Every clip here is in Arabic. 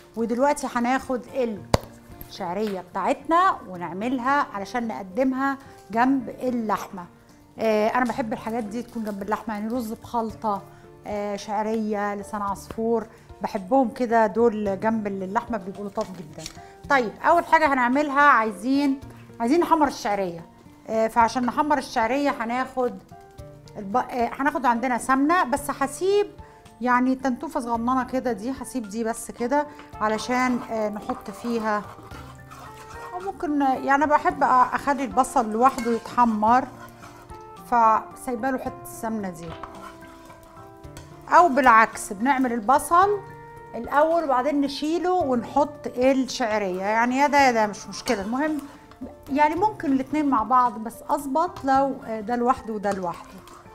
ودلوقتي هناخد الشعريه بتاعتنا ونعملها علشان نقدمها جنب اللحمه. انا بحب الحاجات دي تكون جنب اللحمه، يعني رز بخلطه، شعريه، لسان عصفور، بحبهم كده دول جنب اللحمه بيبقوا لطاف جدا. طيب اول حاجه هنعملها عايزين نحمر الشعريه. فعشان نحمر الشعريه هناخد عندنا سمنه، بس هسيب يعني تنتوفه صغننه كده، دي هسيب دي بس كده علشان نحط فيها، او ممكن يعني انا بحب اخلي البصل لوحده يتحمر، فسايبه له حته السمنه دي، او بالعكس بنعمل البصل الاول وبعدين نشيله ونحط الشعريه، يعني يا ده يا ده مش مشكله، المهم يعني ممكن الاتنين مع بعض، بس اظبط لو ده لوحده وده لوحده.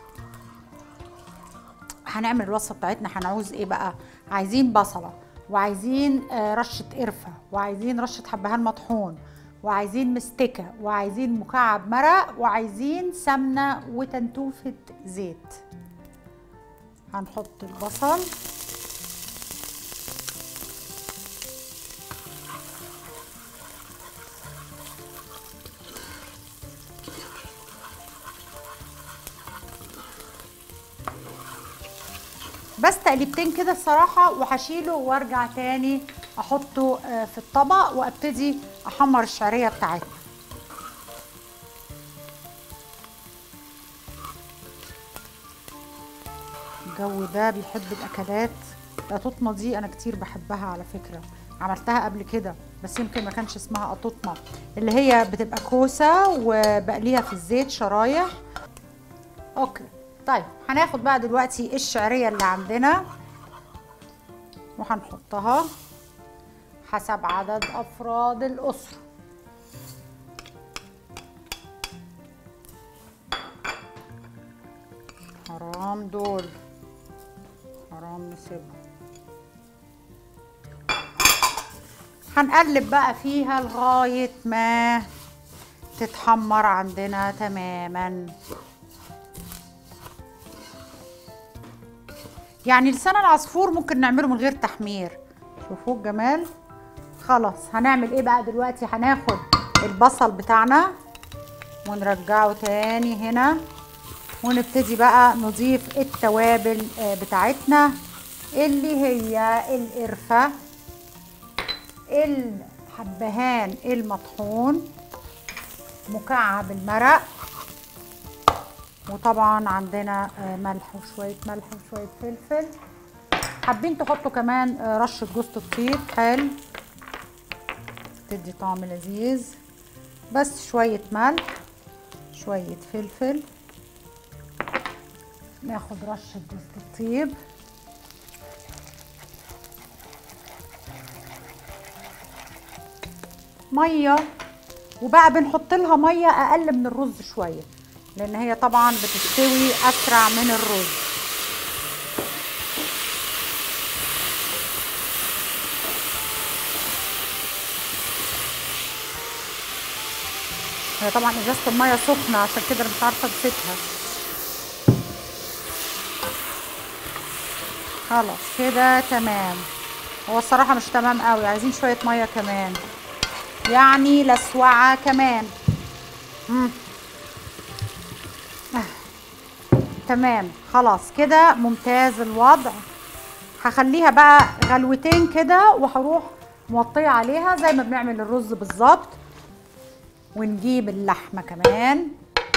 هنعمل الوصفه بتاعتنا، هنعوز ايه بقى؟ عايزين بصله، وعايزين رشه قرفه، وعايزين رشه حبهان مطحون، وعايزين مستكه، وعايزين مكعب مرق، وعايزين سمنه وتنتوفه زيت. هنحط البصل، بس تقليبتين كده الصراحه، وهشيله وارجع تاني احطه في الطبق وابتدي احمر الشعريه بتاعتنا. الجو ده بيحب الاكلات. القطمه دي انا كتير بحبها على فكره، عملتها قبل كده بس يمكن ما كانش اسمها قطمه، اللي هي بتبقى كوسه وبقليها في الزيت شرايح. اوكي طيب هناخد بقى دلوقتي الشعريه اللي عندنا وهنحطها حسب عدد افراد الاسره. حرام دول، حرام نسيبهم. هنقلب بقى فيها لغايه ما تتحمر عندنا تماما. يعني لسان العصفور ممكن نعمله من غير تحمير، شوفوا الجمال. خلاص هنعمل ايه بقى دلوقتي؟ هناخد البصل بتاعنا ونرجعه تاني هنا، ونبتدي بقى نضيف التوابل بتاعتنا اللي هي القرفة، الحبهان المطحون، مكعب المرق، وطبعا عندنا ملح وشوية ملح وشوية فلفل. حابين تحطوا كمان رشة جوز الطيب، حلو تدي طعم لذيذ. بس شوية ملح، شوية فلفل، ناخد رشة جوز الطيب، مية، وبقى بنحط لها مية أقل من الرز شوية لأن هي طبعا بتستوي أسرع من الرز. هي طبعا ازازه الميه سخنه عشان كده انا مش عارفه امسكها. خلاص كده تمام. هو الصراحه مش تمام قوي، عايزين شويه ميه كمان، يعني لسوعه كمان. تمام خلاص كده ممتاز الوضع. هخليها بقى غلوتين كده وهروح موطيه عليها زي ما بنعمل الرز بالظبط، ونجيب اللحمه كمان.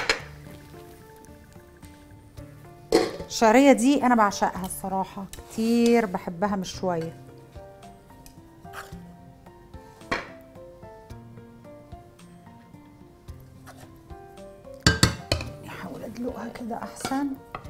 الشعريه دي انا بعشقها الصراحه، كتير بحبها مش شويه. نحاول ادلقها كده احسن.